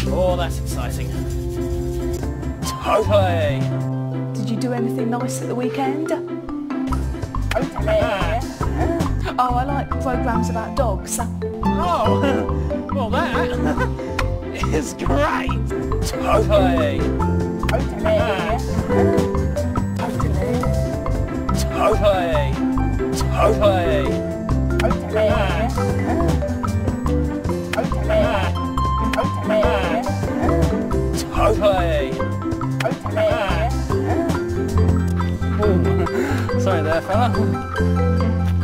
Oh, that's exciting. Totally. Did you do anything nice at the weekend? Totally. Oh, I like programmes about dogs. Oh, well that is great. Totally. Totally. Totally. Totally. Totally. Totally. Sorry there, fella.